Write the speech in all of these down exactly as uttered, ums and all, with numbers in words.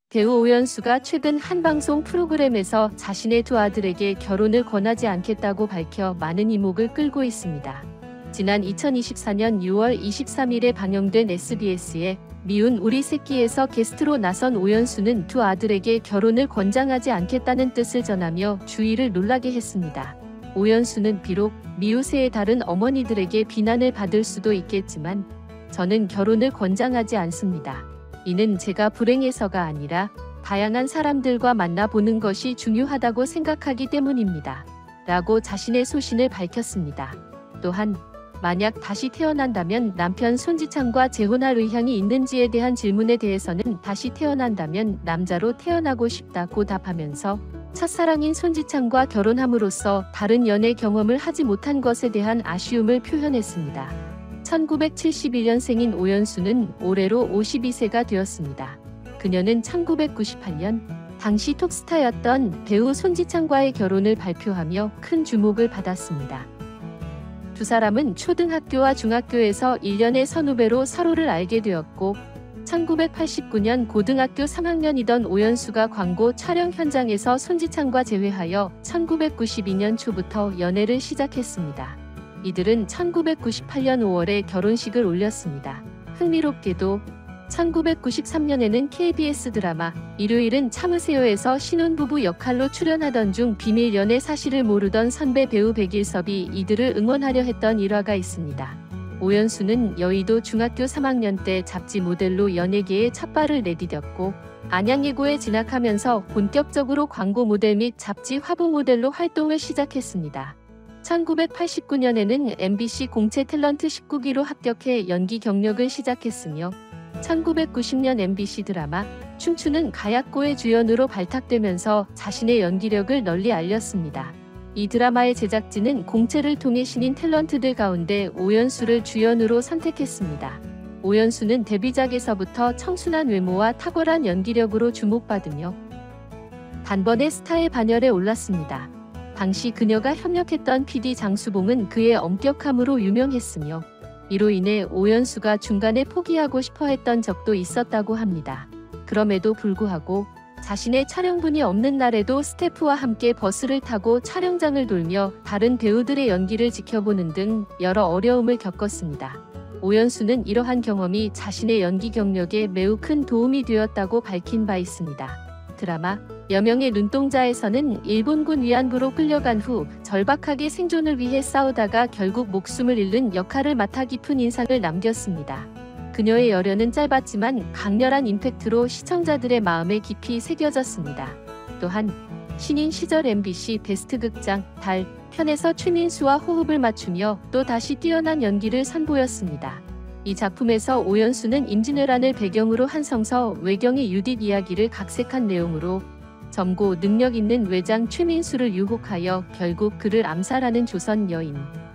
배우 오연수가 최근 한 방송 프로그램에서 자신의 두 아들에게 결혼을 권하지 않겠다고 밝혀 많은 이목을 끌고 있습니다. 지난 이천이십사년 유월 이십삼일에 방영된 에스비에스의 미운 우리 새끼에서 게스트로 나선 오연수는 두 아들에게 결혼을 권장하지 않겠다는 뜻을 전하며 주위를 놀라게 했습니다. 오연수는 비록 미우새의 다른 어머니들에게 비난을 받을 수도 있겠지만 저는 결혼을 권장하지 않습니다. 이는 제가 불행해서가 아니라 다양한 사람들과 만나보는 것이 중요하다고 생각하기 때문입니다. 라고 자신의 소신을 밝혔습니다. 또한 만약 다시 태어난다면 남편 손지창과 재혼할 의향이 있는지에 대한 질문에 대해서는 다시 태어난다면 남자로 태어나고 싶다고 답하면서 첫사랑인 손지창과 결혼함으로써 다른 연애 경험을 하지 못한 것에 대한 아쉬움을 표현했습니다. 천구백칠십일년생인 오연수는 올해로 오십이세가 되었습니다. 그녀는 천구백구십팔년 당시 톱스타였던 배우 손지창과의 결혼을 발표하며 큰 주목을 받았습니다. 두 사람은 초등학교와 중학교에서 일 년의 선후배로 서로를 알게 되었고 천구백팔십구년 고등학교 삼학년이던 오연수가 광고 촬영 현장에서 손지창과 재회하여 천구백구십이년 초부터 연애를 시작했습니다. 이들은 천구백구십팔년 오월에 결혼식을 올렸습니다. 흥미롭게도 천구백구십삼년에는 케이비에스 드라마 일요일은 참으세요에서 신혼부부 역할로 출연하던 중 비밀 연애 사실을 모르던 선배 배우 백일섭이 이들을 응원하려 했던 일화가 있습니다. 오연수는 여의도 중학교 삼학년 때 잡지 모델로 연예계에 첫 발을 내디뎠고 안양예고에 진학하면서 본격적으로 광고 모델 및 잡지 화보 모델로 활동을 시작했습니다. 천구백팔십구년에는 엠비씨 공채 탤런트 십구기로 합격해 연기 경력을 시작했으며 천구백구십년 엠비씨 드라마 춤추는 가야꼬의 주연으로 발탁되면서 자신의 연기력을 널리 알렸습니다. 이 드라마의 제작진은 공채를 통해 신인 탤런트들 가운데 오연수를 주연으로 선택했습니다. 오연수는 데뷔작에서부터 청순한 외모와 탁월한 연기력으로 주목받으며 단번에 스타의 반열에 올랐습니다. 당시 그녀가 협력했던 피디 장수봉은 그의 엄격함으로 유명했으며 이로 인해 오연수가 중간에 포기하고 싶어 했던 적도 있었다고 합니다. 그럼에도 불구하고 자신의 촬영분이 없는 날에도 스태프와 함께 버스를 타고 촬영장을 돌며 다른 배우들의 연기를 지켜보는 등 여러 어려움을 겪었습니다. 오연수는 이러한 경험이 자신의 연기 경력에 매우 큰 도움이 되었다고 밝힌 바 있습니다. 드라마 여명의 눈동자에서는 일본군 위안부로 끌려간 후 절박하게 생존을 위해 싸우다가 결국 목숨을 잃는 역할을 맡아 깊은 인상을 남겼습니다. 그녀의 열연은 짧았지만 강렬한 임팩트로 시청자들의 마음에 깊이 새겨졌습니다. 또한 신인 시절 엠비씨 베스트 극장 달 편에서 최민수와 호흡을 맞추며 또 다시 뛰어난 연기를 선보였습니다. 이 작품에서 오연수는 임진왜란을 배경으로 한 성서 외경의 유닛 이야기를 각색한 내용으로 젊고 능력 있는 외장 최민수를 유혹하여 결국 그를 암살하는 조선 여인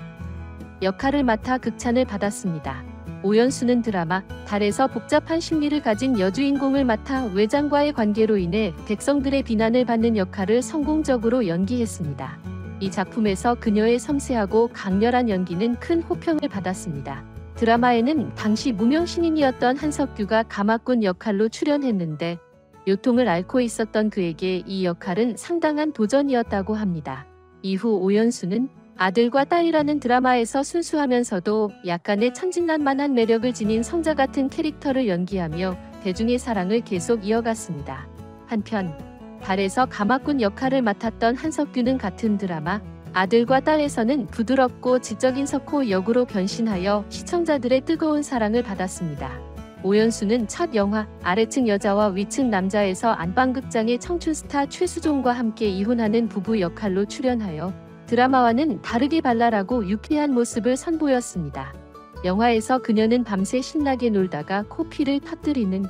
역할을 맡아 극찬을 받았습니다. 오연수는 드라마 달에서 복잡한 심리를 가진 여주인공을 맡아 외장과의 관계로 인해 백성들의 비난을 받는 역할을 성공적으로 연기했습니다. 이 작품에서 그녀의 섬세하고 강렬한 연기는 큰 호평을 받았습니다. 드라마에는 당시 무명 신인이었던 한석규가 가마꾼 역할로 출연했는데 요통을 앓고 있었던 그에게 이 역할은 상당한 도전이었다고 합니다. 이후 오연수는 아들과 딸이라는 드라마에서 순수하면서도 약간의 천진난만한 매력을 지닌 성자 같은 캐릭터를 연기하며 대중의 사랑을 계속 이어갔습니다. 한편 달에서 가마꾼 역할을 맡았던 한석규는 같은 드라마 아들과 딸에서는 부드럽고 지적인 석호 역으로 변신하여 시청자들의 뜨거운 사랑을 받았습니다. 오연수는 첫 영화 아래층 여자와 위층 남자에서 안방극장의 청춘 스타 최수종과 함께 이혼하는 부부 역할로 출연하여 드라마와는 다르게 발랄하고 유쾌한 모습을 선보였습니다. 영화에서 그녀는 밤새 신나게 놀다가 코피를 터뜨리는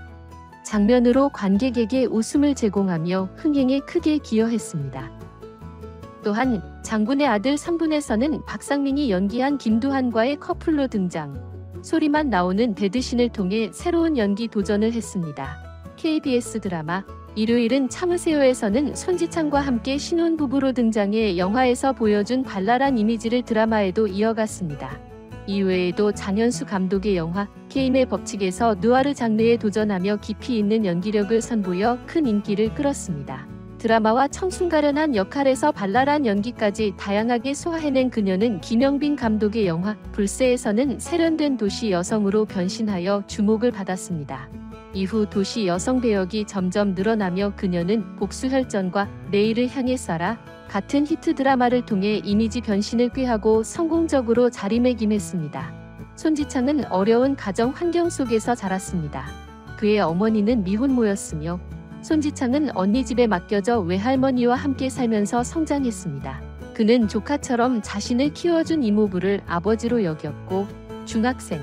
장면으로 관객에게 웃음을 제공하며 흥행에 크게 기여했습니다. 또한 장군의 아들 삼 분에서는 박상민이 연기한 김두한과의 커플로 등장, 소리만 나오는 배드신을 통해 새로운 연기 도전을 했습니다. 케이비에스 드라마 일요일은 참으세요에서는 손지창과 함께 신혼부부로 등장해 영화에서 보여준 발랄한 이미지를 드라마에도 이어갔습니다. 이외에도 장현수 감독의 영화 게임의 법칙에서 누아르 장르에 도전하며 깊이 있는 연기력을 선보여 큰 인기를 끌었습니다. 드라마와 청순가련한 역할에서 발랄한 연기까지 다양하게 소화해낸 그녀는 김영빈 감독의 영화 불새에서는 세련된 도시 여성으로 변신하여 주목을 받았습니다. 이후 도시 여성 배역이 점점 늘어나며 그녀는 복수혈전과 내일을 향해 쏴라 같은 히트 드라마를 통해 이미지 변신을 꾀하고 성공적으로 자리매김했습니다. 손지창은 어려운 가정 환경 속에서 자랐습니다. 그의 어머니는 미혼모였으며 손지창은 언니 집에 맡겨져 외할머니와 함께 살면서 성장했습니다. 그는 조카처럼 자신을 키워준 이모부를 아버지로 여겼고 중학생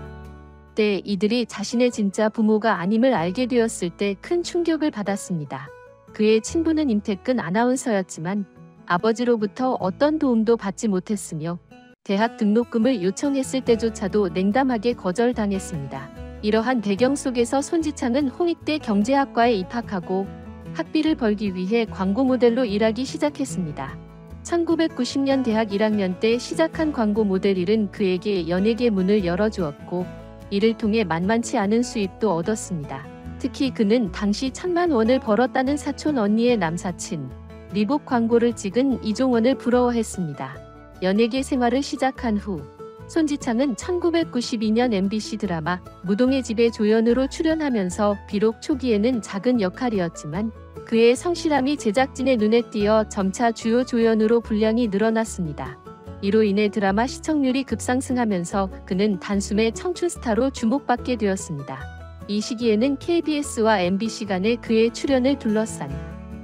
때 이들이 자신의 진짜 부모가 아님을 알게 되었을 때 큰 충격을 받았습니다. 그의 친부는 임태근 아나운서였지만 아버지로부터 어떤 도움도 받지 못했으며 대학 등록금을 요청했을 때조차도 냉담하게 거절당했습니다. 이러한 배경 속에서 손지창은 홍익대 경제학과에 입학하고 학비를 벌기 위해 광고 모델로 일하기 시작했습니다. 천구백구십 년 대학 일 학년 때 시작한 광고 모델 일은 그에게 연예계 문을 열어주었고 이를 통해 만만치 않은 수입도 얻었습니다. 특히 그는 당시 천만 원을 벌었다는 사촌 언니의 남사친 리복 광고를 찍은 이종원을 부러워했습니다. 연예계 생활을 시작한 후 손지창은 천구백구십이 년 엠비씨 드라마 무동의 집에 조연으로 출연하면서 비록 초기에는 작은 역할이었지만 그의 성실함이 제작진의 눈에 띄어 점차 주요 조연으로 분량이 늘어났습니다. 이로 인해 드라마 시청률이 급상승하면서 그는 단숨에 청춘 스타로 주목받게 되었습니다. 이 시기에는 케이비에스와 엠비씨 간의 그의 출연을 둘러싼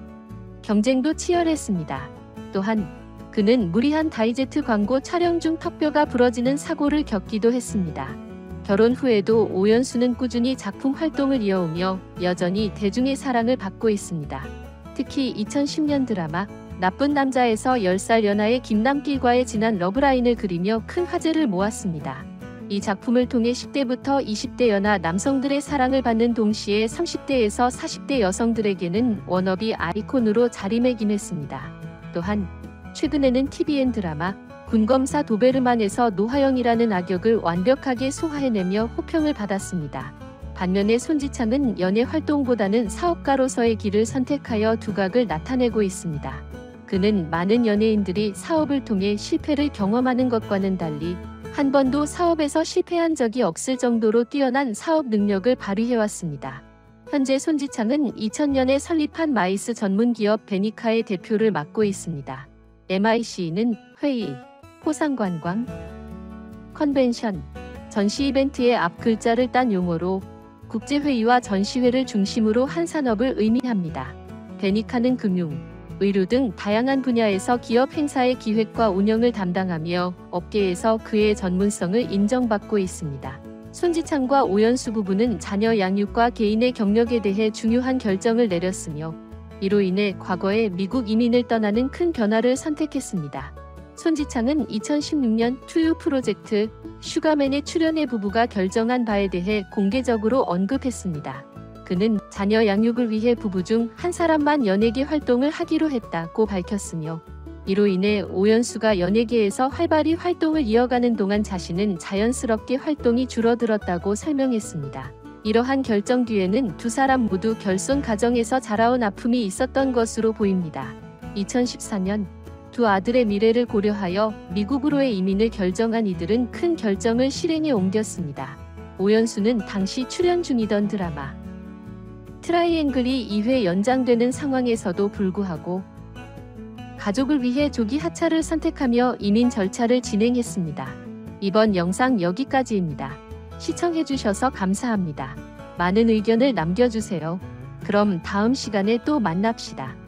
경쟁도 치열했습니다. 또한 그는 무리한 다이제트 광고 촬영 중 턱뼈가 부러지는 사고를 겪기도 했습니다. 결혼 후에도 오연수는 꾸준히 작품 활동을 이어오며 여전히 대중의 사랑을 받고 있습니다. 특히 이천십 년 드라마 나쁜 남자에서 열 살 연하의 김남길과의 진한 러브라인을 그리며 큰 화제를 모았습니다. 이 작품을 통해 십 대부터 이십 대 연하 남성들의 사랑을 받는 동시에 삼십 대에서 사십 대 여성들에게는 워너비 아이콘으로 자리매김했습니다. 또한 최근에는 티비엔 드라마 군검사 도베르만에서 노하영이라는 악역을 완벽하게 소화해내며 호평을 받았습니다. 반면에 손지창은 연예 활동보다는 사업가로서의 길을 선택하여 두각을 나타내고 있습니다. 그는 많은 연예인들이 사업을 통해 실패를 경험하는 것과는 달리 한 번도 사업에서 실패한 적이 없을 정도로 뛰어난 사업 능력을 발휘해왔습니다. 현재 손지창은 이천 년에 설립한 마이스 전문기업 베니카의 대표를 맡고 있습니다. 엠아이씨는 회의, 포상관광, 컨벤션, 전시 이벤트의 앞 글자를 딴 용어로 국제회의와 전시회를 중심으로 한 산업을 의미합니다. 베니카는 금융, 의료 등 다양한 분야에서 기업 행사의 기획과 운영을 담당하며 업계에서 그의 전문성을 인정받고 있습니다. 손지창과 오연수 부부는 자녀 양육과 개인의 경력에 대해 중요한 결정을 내렸으며 이로 인해 과거에 미국 이민을 떠나는 큰 변화를 선택했습니다. 손지창은 이천십육 년 투유 프로젝트 슈가맨에 출연해 부부가 결정한 바에 대해 공개적으로 언급했습니다. 그는 자녀 양육을 위해 부부 중 한 사람만 연예계 활동을 하기로 했다고 밝혔으며 이로 인해 오연수가 연예계에서 활발히 활동을 이어가는 동안 자신은 자연스럽게 활동이 줄어들었다고 설명했습니다. 이러한 결정 뒤에는 두 사람 모두 결손 가정에서 자라온 아픔이 있었던 것으로 보입니다. 이천십사 년 두 아들의 미래를 고려하여 미국으로의 이민을 결정한 이들은 큰 결정을 실행에 옮겼습니다. 오연수는 당시 출연 중이던 드라마 트라이앵글이 이 회 연장되는 상황에서도 불구하고 가족을 위해 조기 하차를 선택하며 이민 절차를 진행했습니다. 이번 영상 여기까지입니다. 시청해주셔서 감사합니다. 많은 의견을 남겨주세요. 그럼 다음 시간에 또 만납시다.